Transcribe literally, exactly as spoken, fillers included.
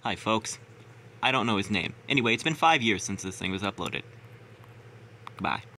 Hi, folks. I don't know his name. Anyway, it's been five years since this thing was uploaded. Goodbye.